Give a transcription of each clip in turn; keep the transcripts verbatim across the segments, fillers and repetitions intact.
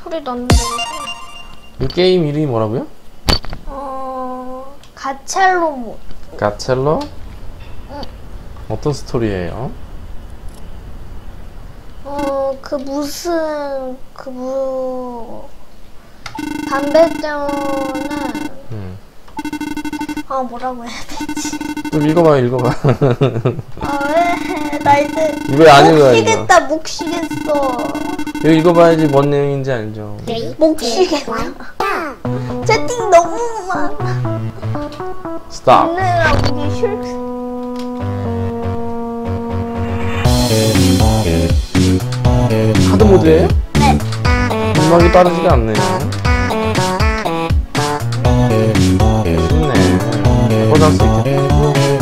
소리 났는데. 이 게임 이름이 뭐라고요? 어... 가첼로모. 가첼로? 응. 어떤 스토리예요? 어... 그 무슨... 그 뭐... 담배 때문에... 음. 아 뭐라고 해야 되지? 좀 읽어봐 읽어봐. 아 왜? 나 이제 이거 안 읽어요, 목 쉬겠다. 목 쉬겠어. 이거 읽어봐야지 뭔 내용인지 알죠. 목 쉬겠다. 채팅 너무 많아. 스탑. 오늘아 보기 싫. 하드 모드예요? 네. 음악이 빠르지가 않네요. 쉽네. 해보자 수 있겠다.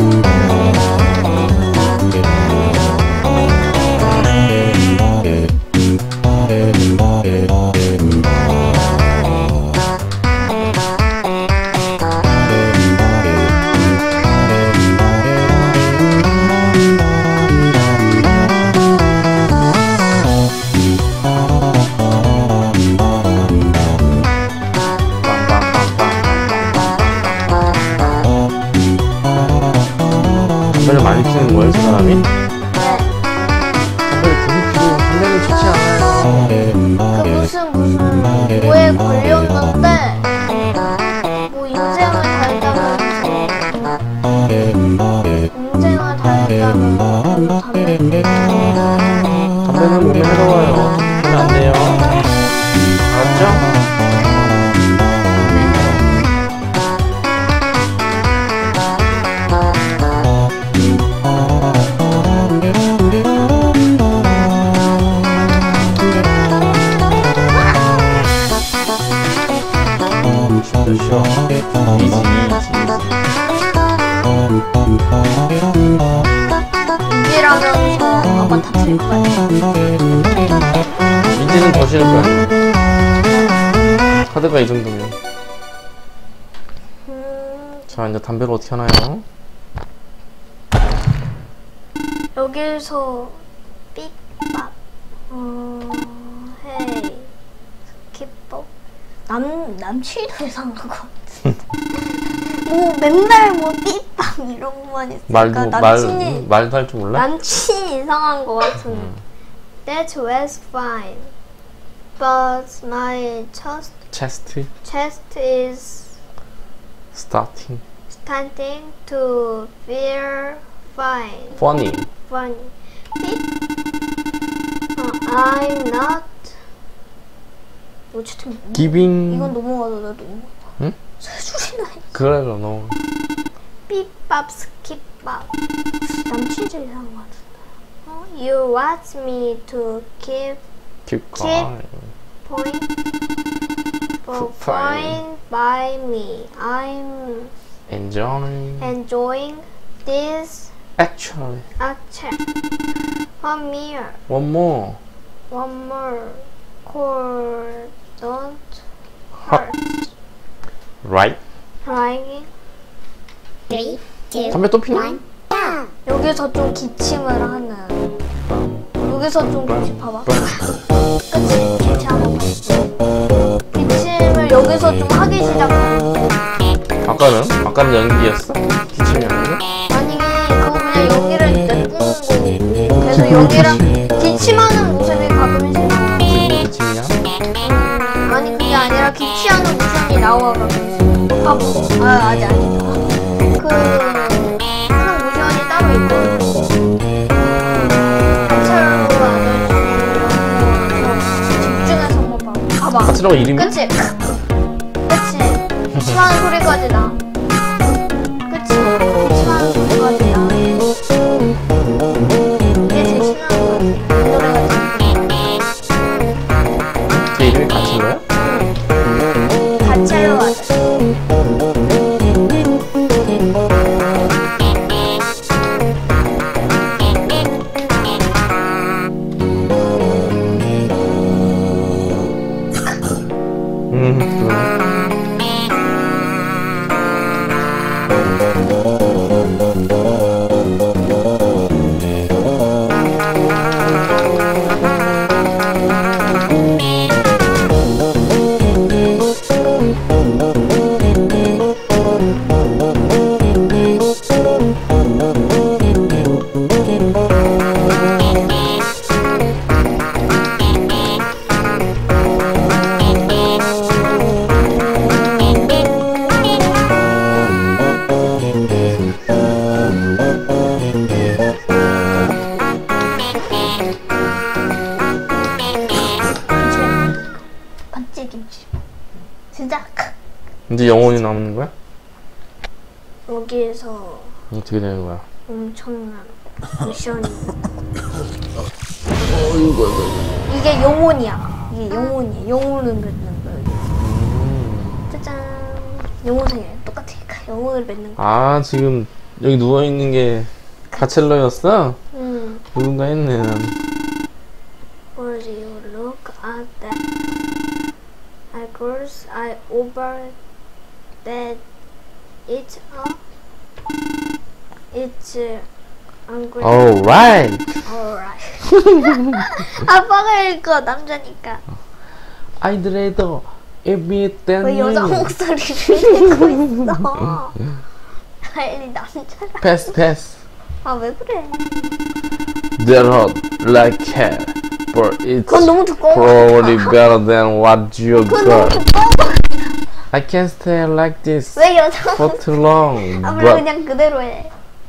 담배를 많이 피는 거예요, 그 사람이? 네. 담배를 계속 피고 담배는 좋지 않아요. 그 무슨 무슨 뭐에 걸렸는데 뭐 인생을 달다면서 인생을 달다면서 담배 담배는 몸에 해로워요. 피면 안 돼요. 알았죠? 쉬어. 이지, 이지, 이지라면서 아마 다칠 것 같아. 이지는 더 싫을 거야. 카드가 이 정도면. 음, 자, 이제 담배를 어떻게 하나요? 여기서 삐밥 어, 헤이 스킵법 남, 남친도 이상한 것 같은데 뭐 맨날 뭐 삐밥 이런 것만 있으니까 말도, 남친이 말, 말도 할 줄 몰라? 남친이 이상한 것 같은데 음. That was fine but my chest, 체스트? chest is 스타팅? starting to feel fine funny? funny 삐? 어, I'm not 어쨌든 giving? 이건 넘어가도 나 넘어가. 응? 세 줄이나 해. 그래, 그럼 너무. 삐밥 스킵밥 남친이 제일 이상한 것 같은데. 어? You want me to keep keep keep going. point for Fine. point by me. I'm enjoying. enjoying this actually. action. One more. one more. One more. Cool. Don't hurt. hurt. right? Crying. three, two, 담배 또 피나? 여기서 좀 기침을 하는. 여기서 좀 기침 봐봐. 그치? 기침 한번 봐. 기침을 여기서 좀 하기 시작하는. 아까는? 아까는 연기였어? 기침이 아니고? 아니 그거 그냥 여기를 내뿜는 거고. 그래서 여기랑 기침하는 모습이 가끔씩 나와. 지금 기침이야? 음, 아니 그게 아니라 기침하는 모션이 나와 가끔씩. 봐봐. 아 아직 아니다. 그 하는 모션이 따로 있거든. 가차로 집중해서 한번 봐. 봐봐. 가츠라고 이름이? 그치? 그치? 기침하는 소리까지 나. 그치? 기침하는 소리까지 나. 이게 제일 신나는 거 같아. 이 노래가 제일. 걔 이름이 가츠라야? 가첼로 하자. 음, 그러네. 시작. 이제 영혼이 남는 거야? 여기에서 어떻게 되는 거야? 엄청난 미션이. 이게 영혼이야. 이게 영혼이야. 영혼을 맺는 거야. 음. 짜잔. 영혼생이야. 똑같으니까 영혼을 맺는 거야. 아, 지금 여기 누워있는 게 가첼러였어? 음. 누군가 했네, 난. Would you look at that? I course I over that it's up. It's angry. Alright! Alright. 아빠가 읽어 남자니까. I'd rather admit than 왜 여자 you. 목소리를 내고 있어? 빨리 남자라. Pass, pass. 아 왜 그래? They're hot like hell, but it's 그건 너무 두꺼워. probably better than what you 그건 너무 got. 두꺼워. I can't stay like this 왜 여자 for 목소리? too long, 아 몰라 but 그냥 그대로 해.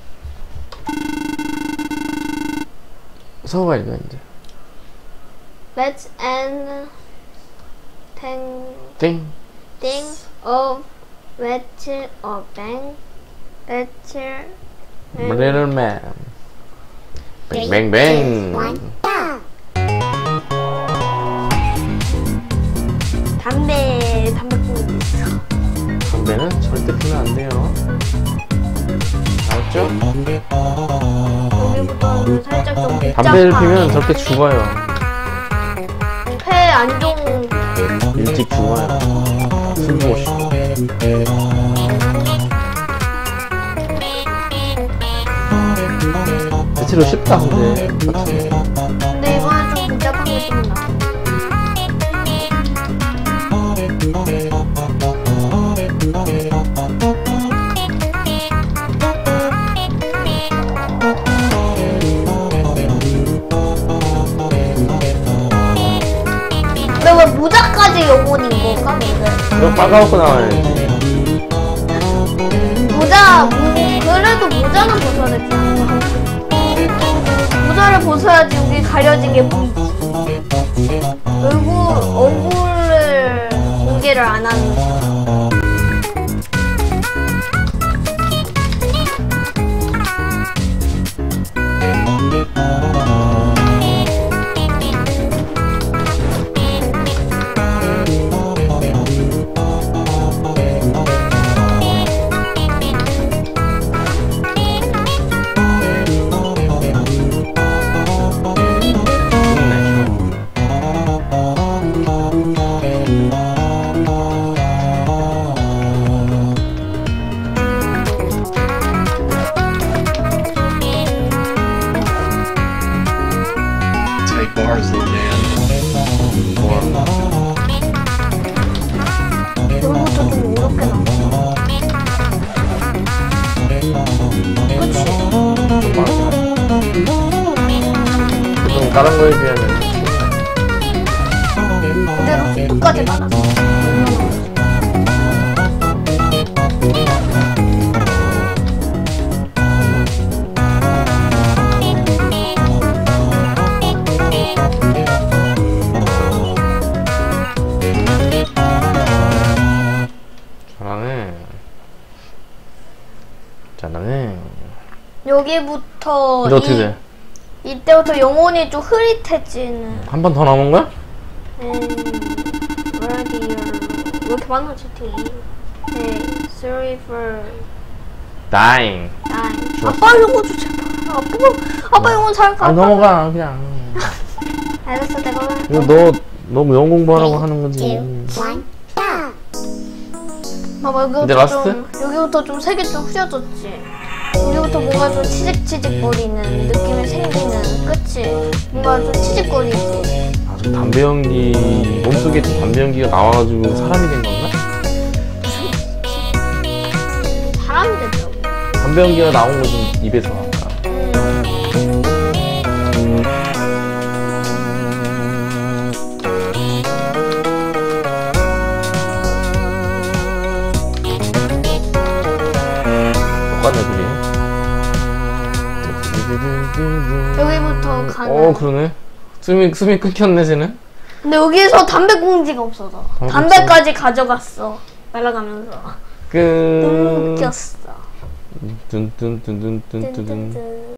서우가 읽어 이제. Let's end thing 띵. thing of let's a bang. Let's Little man. Bang Three, bang two, bang. one, go. 담배 담배 피우고 있어. 담배는 절대 피면 안 돼요. 알았죠? 여기부터는 살짝 좀 복잡한. 담배를 피면 저렇게 죽어요. 폐 안 좋은. 일찍 죽어요. 술 마시고. 대체로 쉽다 근데. 근데 이번엔 좀 복잡한 게 좀 나. 근데 왜 모자까지 영혼인 걸까? 근데 이거 빨가벗고 나와야지. 모자 모, 그래도 모자는 벗어야 되지. 모자를 벗어야지 여기 가려진 게 보이지. 얼굴 얼굴을 공개를 안 하는 거지. Take bars, little man. 그런 것도 좀 어렵게 나와. 그치? 보통 다른 거에 비하면 그대로 똑같이 나왔어. 잘하네. 잘하네. 여기부터 근데 어떻게 돼? 이때부터 영혼이 좀 흐릿해지는. 한 번 더 남은 거야? 음, radio. 왜 이렇게 많아 채팅이? 네, sorry for Dying. dying. 좋았어. 아빠 읽어줘 제발. 아빠, 아빠 영혼 살까? 아 넘어가 그냥. 알았어 내가. 이거 너 너무 영어 공부하라고 하는 거지. Two, one, go. 봐봐 이제 여기부터 라스트? 좀 여기부터 좀 색이 좀 흐려졌지. 여기부터 뭔가 좀 치직치직거리는 느낌이 생기는. 그치? 뭔가 좀 치직거리지. 아, 저 담배 연기 몸속에 좀 담배 연기가 나와가지고 사람이 된 건가? 사람이 됐다고. 담배 연기가 나온 거지 입에서 아까. 똑같네 그게. 여기부터 가는. 어 그러네. 숨이 숨이 끊겼네 쟤는. 근데 여기서 담배꽁지가 없어서 담배 담배까지 가져갔어. 날아가면서. 너무 끝. 웃겼어. 뚠뚠뚠뚠뚠뚠. 뜬뜬뜬.